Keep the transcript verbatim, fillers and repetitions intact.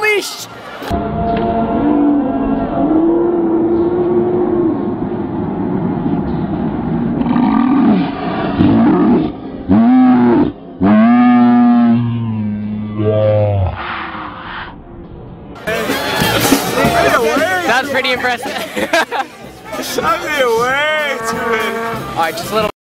leash! That's pretty impressive. I'm being way too big. Alright, just a little.